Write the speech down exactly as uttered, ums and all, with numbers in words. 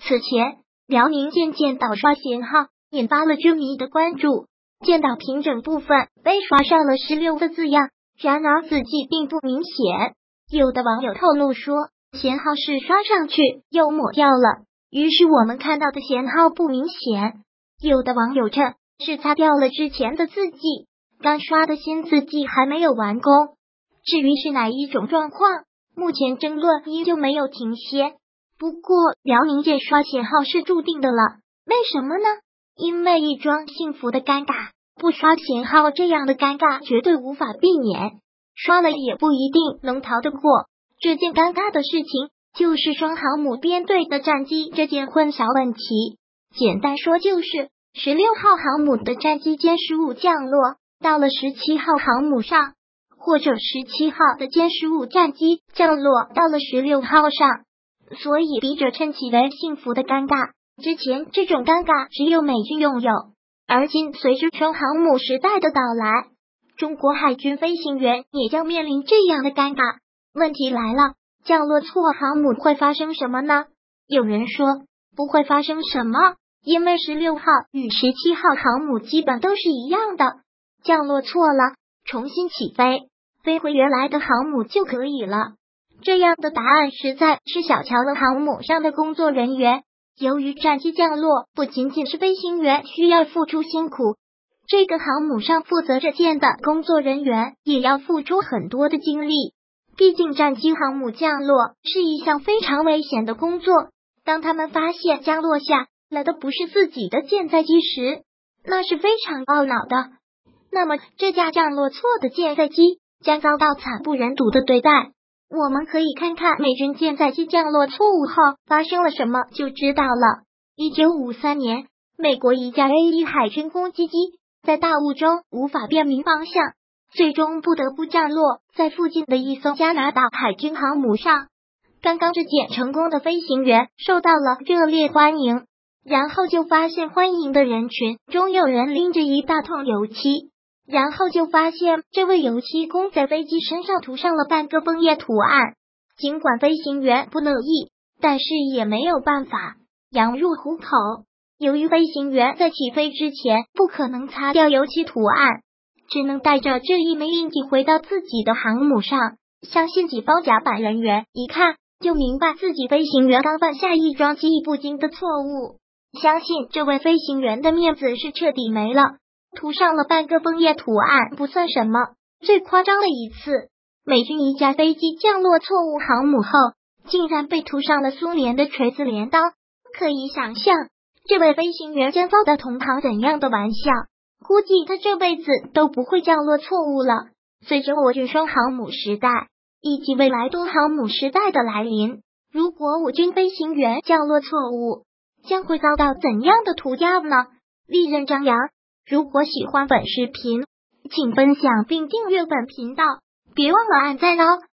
此前，辽宁舰舰岛刷舷号引发了军迷的关注，舰岛平整部分被刷上了十六的字样，然而字迹并不明显。有的网友透露说，舷号是刷上去又抹掉了，于是我们看到的舷号不明显。有的网友称是擦掉了之前的字迹，刚刷的新字迹还没有完工。至于是哪一种状况，目前争论依旧没有停歇。不过辽宁舰刷舷号是注定的了，为什么呢？因为一桩幸福的尴尬，不刷舷号这样的尴尬绝对无法避免，刷了也不一定能逃得过。这件尴尬的事情就是双航母编队的战机这件混淆问题。简单说就是十六号航母的战机歼十五降落到了十七号航母上，或者十七号的歼十五战机降落到了十六号上，所以笔者称其为幸福的尴尬。之前这种尴尬只有美军拥有，而今随着双航母时代的到来，中国海军飞行员也将面临这样的尴尬。问题来了，降落错航母会发生什么呢？有人说不会发生什么，因为十六号与十七号航母基本都是一样的，降落错了，重新起飞，飞回原来的航母就可以了。这样的答案实在是小瞧了航母上的工作人员。由于战机降落不仅仅是飞行员需要付出辛苦，这个航母上负责这件的工作人员也要付出很多的精力。毕竟战机航母降落是一项非常危险的工作，当他们发现降落下来的不是自己的舰载机时，那是非常懊恼的。那么这架降落错的舰载机将遭到惨不忍睹的对待。我们可以看看美军舰载机降落错误后发生了什么就知道了。一九五三年，美国一架 A 一 海军攻击机在大雾中无法辨明方向，最终不得不降落在附近的一艘加拿大海军航母上。刚刚这件成功的飞行员受到了热烈欢迎，然后就发现欢迎的人群中有人拎着一大桶油漆，然后就发现这位油漆工在飞机身上涂上了半个枫叶图案。尽管飞行员不乐意，但是也没有办法，羊入虎口。由于飞行员在起飞之前不可能擦掉油漆图案，只能带着这一枚印记回到自己的航母上。相信几包甲板人员一看就明白自己飞行员刚犯下一桩技艺不精的错误，相信这位飞行员的面子是彻底没了。涂上了半个枫叶图案不算什么，最夸张的一次，美军一架飞机降落错误航母后，竟然被涂上了苏联的锤子镰刀。可以想象，这位飞行员将遭到同行怎样的玩笑，估计他这辈子都不会降落错误了。随着我军双航母时代以及未来多航母时代的来临，如果我军飞行员降落错误，将会遭到怎样的涂鸦呢？利刃张扬。如果喜欢本视频，请分享并订阅本频道，别忘了按赞哦。